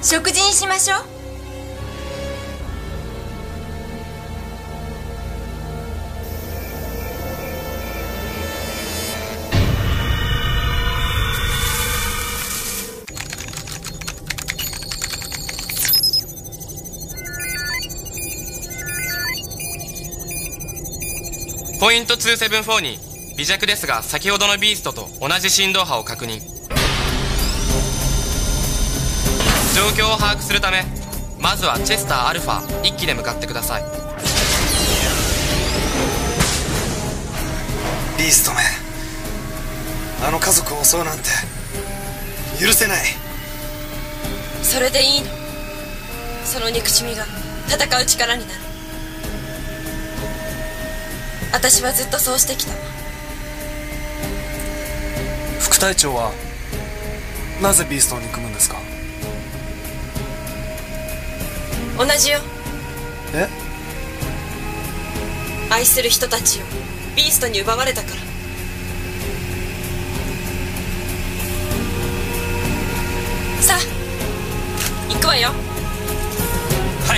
食事にしましょう。 ポイント274に微弱ですが先ほどのビーストと同じ振動波を確認。状況を把握するためまずはチェスターアルファ1機で向かってください。 ビーストめ、あの家族を襲うなんて許せない。 それでいいの。その憎しみが戦う力になる。私はずっとそうしてきた。 副隊長はなぜビーストを憎むんですか？ 同じよ。 え？ 愛する人たちをビーストに奪われたから。さあ行くわよ。 はい。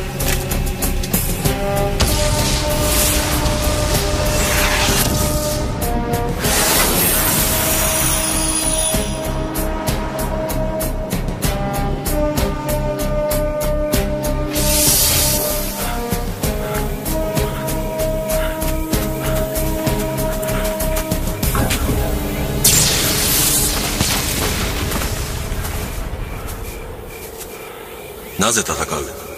なぜ戦う？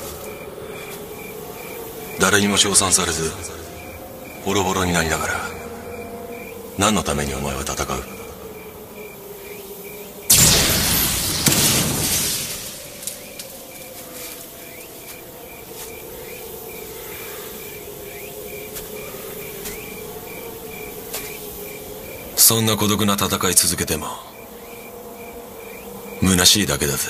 誰にも称賛されずボロボロになりながら何のためにお前は戦う？そんな孤独な戦い続けても虚しいだけだぜ。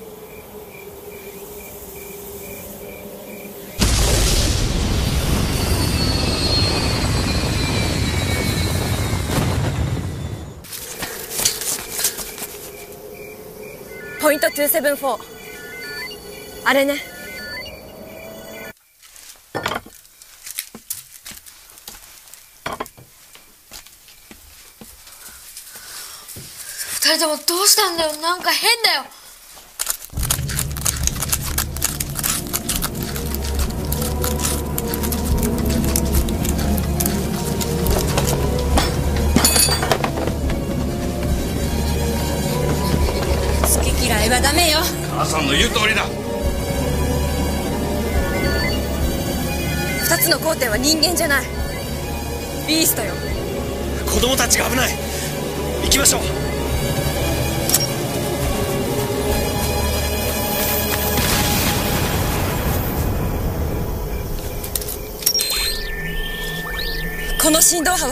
ポイント274、あれね。 二人ともどうしたんだよ。なんか変だよ。 嫌いはダメよ。 母さんの言う通りだ。 2つの交点は人間じゃない、ビーストよ。 子供たちが危ない。行きましょう。 この振動波は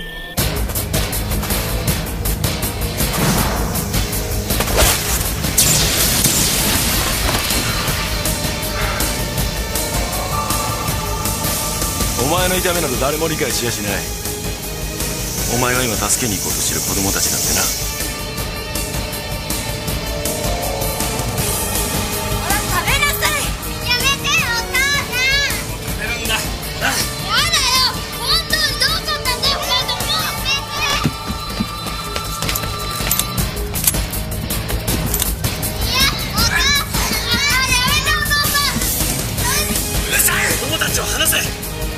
お前の痛みなど誰も理解しやしない。お前が今助けに行こうとしてる子供たちなんてな。 ほら食べなさい。やめてよお母さん。 食べるんだ。 やだよ。本当にどうしちゃったんだよ2人とも。いやお母さん。やめてお父さん。 うるさい。子供たちを離せ。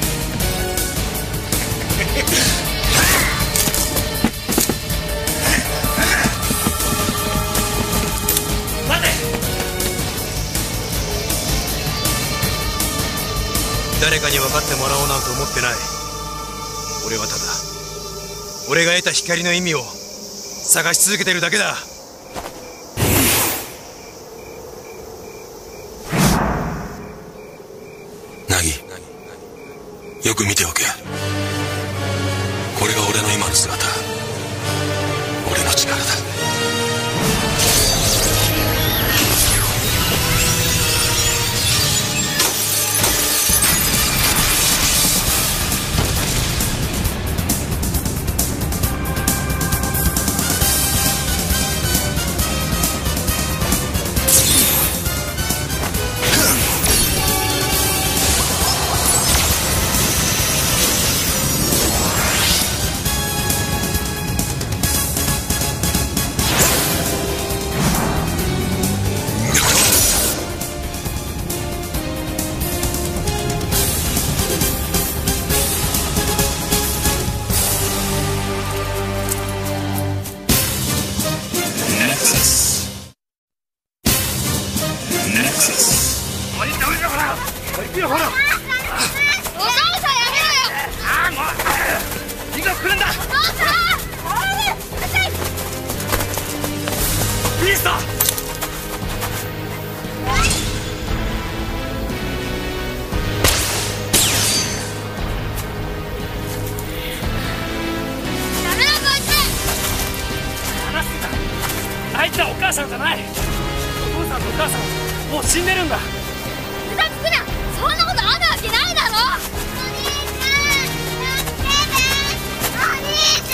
待て。誰かに分かってもらおうなんて思ってない。俺はただ俺が得た光の意味を探し続けてるだけだ。 ナギ、よく見ておけ。これが俺の今の姿、俺の力だ。 行くよほら。 お父さんやめろよ。 ああもういざ来るんだ。 お父さんビースト。あいつはお母さんじゃない。お父さんとお母さんもう死んでるんだ。 嘘つくな。そんなことあるわけないだろ。お兄ちゃん助けて。お兄ちゃ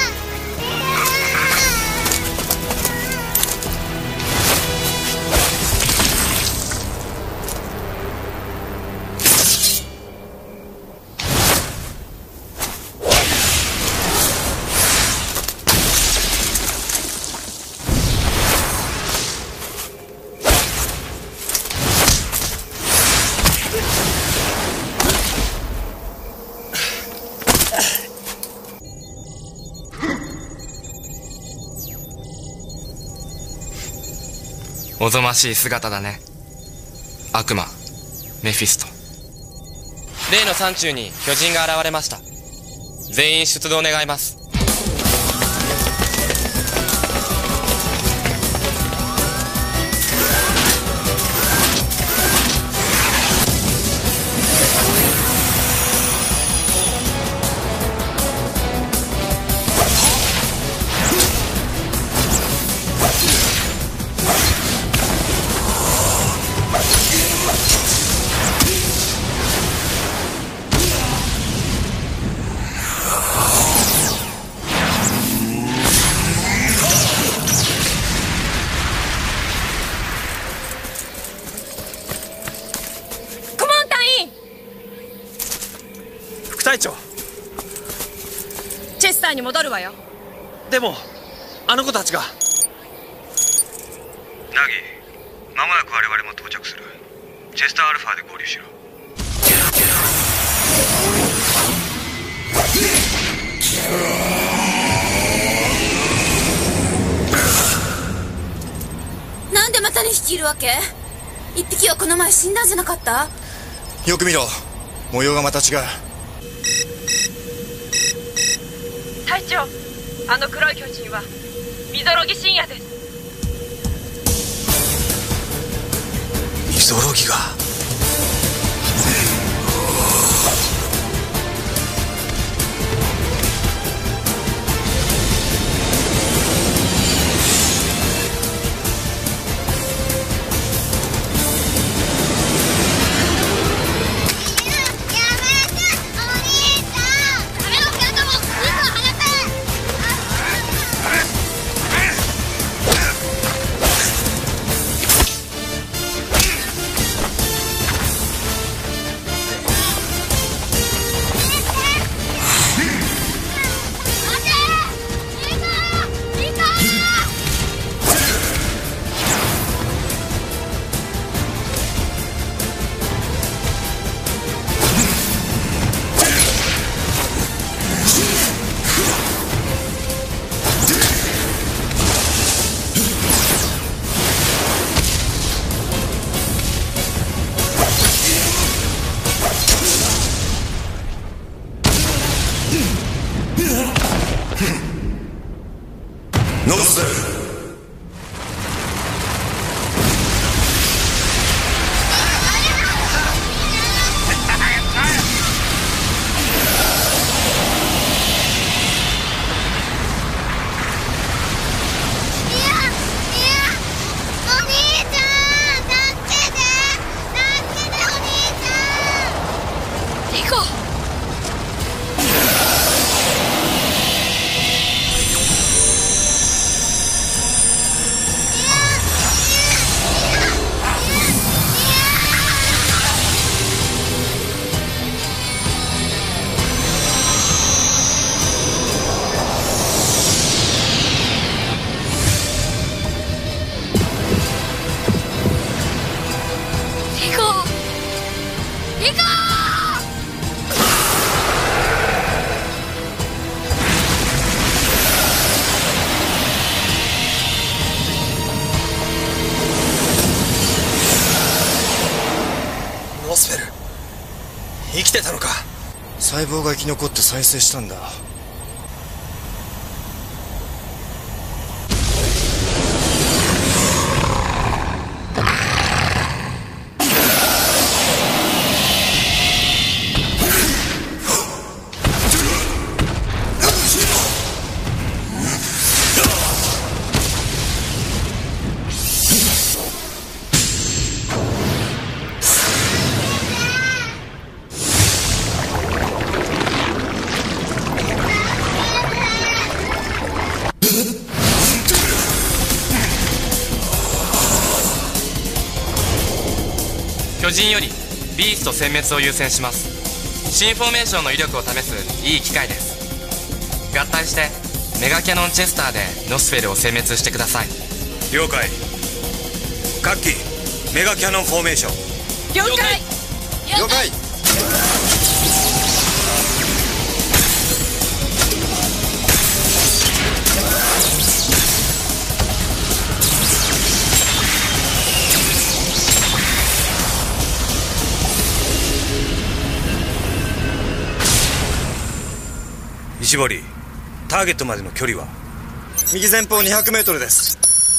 おぞましい姿だね。悪魔メフィスト。例の山中に巨人が現れました。全員出動願います。 隊長。 チェスターに戻るわよ。 でもあの子たちが。 ナギ、間もなく我々も到着する。チェスターアルファで合流しろ。 なんでまた2匹いるわけ？1匹はこの前死んだんじゃなかった？ よく見ろ、模様がまた違う。 隊長、あの黒い巨人はミゾロギ深夜です。 ミゾロギが。 ノースだ。 生きてたのか。 細胞が生き残って再生したんだ。 巨人よりビースト殲滅を優先します。新フォーメーションの威力を試すいい機会です。合体してメガキャノンチェスターでノスフェルを殲滅してください。 了解。カッキー、メガキャノンフォーメーション。 了解。 了解。 石堀、ターゲットまでの距離は？ 右前方200メートルです。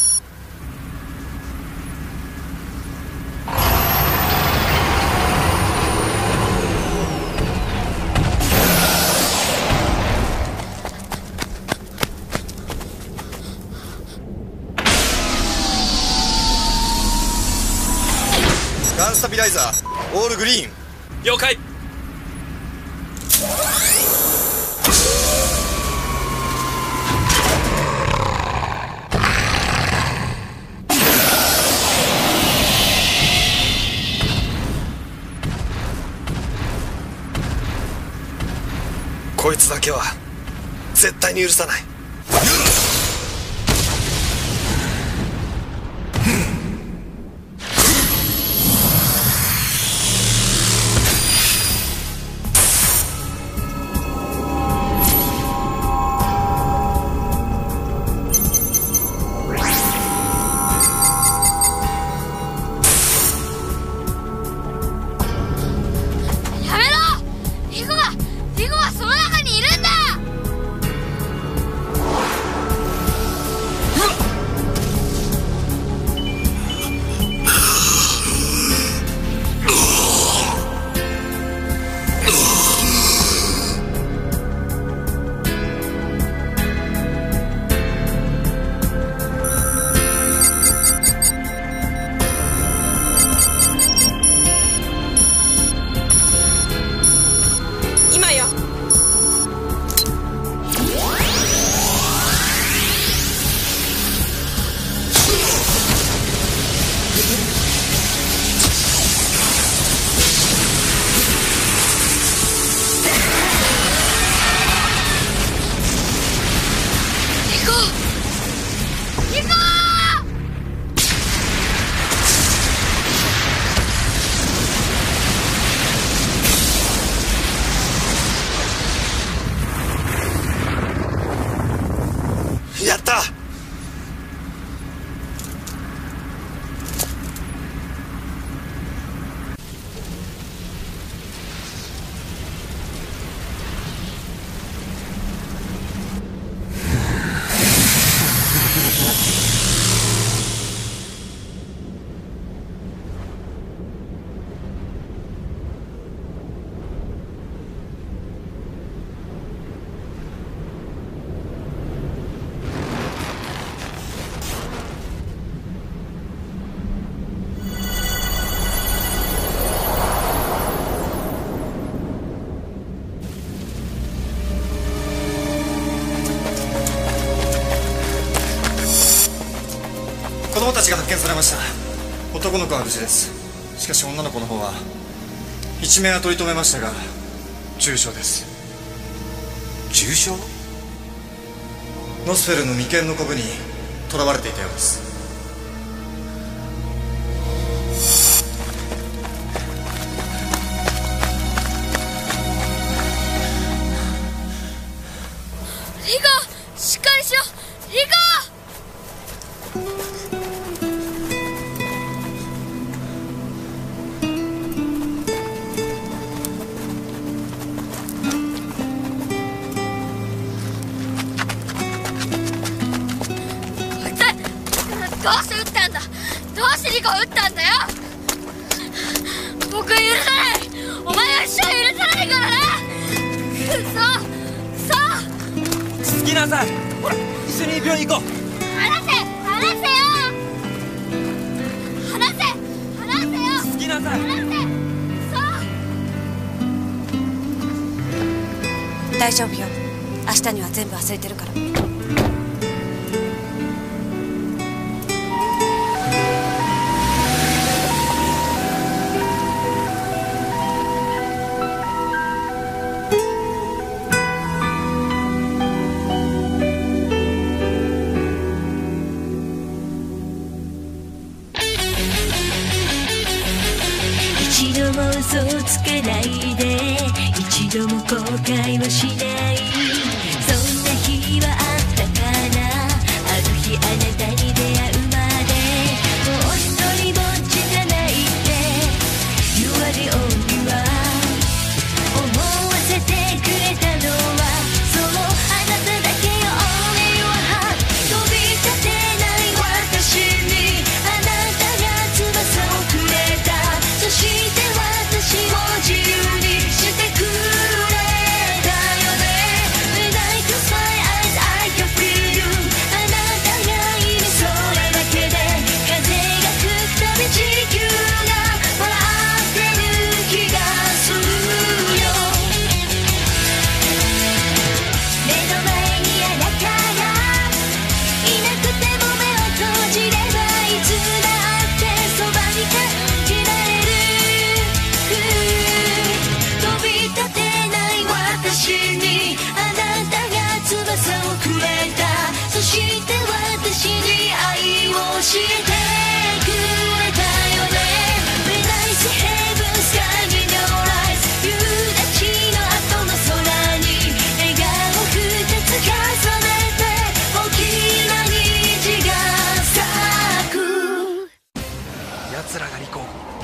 ガンスタビライザーオールグリーン。 了解。 こいつだけは絶対に許さない。 やめろ！リコがその中にいるんだ！ 今よ。 リコ！ やった。 子供たちが発見されました。男の子は無事です。しかし女の子の方は一命は取り留めましたが重傷です。 重傷？ ノスフェルの眉間のコブに囚われていたようです。 リコ！しっかりしろ！リコ！ 2個撃ったんだよ。僕許さない。お前は一生許さないからな。くそ。 着きなさい。ほら、一緒に病院行こう。 離せよ。離せよ。 着きなさい。 大丈夫よ。明日には全部忘れてるから。 一度も嘘をつかないで、一度も後悔はしない。そんな日はあったかな。あの日あなたに出会うまでもう一人ぼっちじゃないって言われおには思わせてくれたのはそうあなただけよ。俺は飛び立てない私にあなたが翼をくれた。そして私を自由にしてくれたよね。When I close my eyes I can feel you。 あなたがいるそれだけで風が吹くたび地球が笑ってる気がするよ。目の前にあなたがいなくても目を閉じればいつだってそばに感じられる。飛び立てない私にあなたが翼をくれた。そして私に愛を教えてくれたよね。 When I see heaven sky in your eyes 夕立の後の空に笑顔二つ重ねて大きな虹が咲く。 奴らがリコ、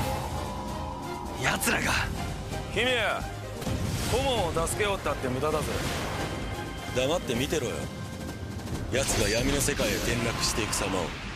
奴らが。 姫谷、顧問を助けようったって無駄だぜ。 黙って見てろよ。奴が闇の世界へ転落していく様を。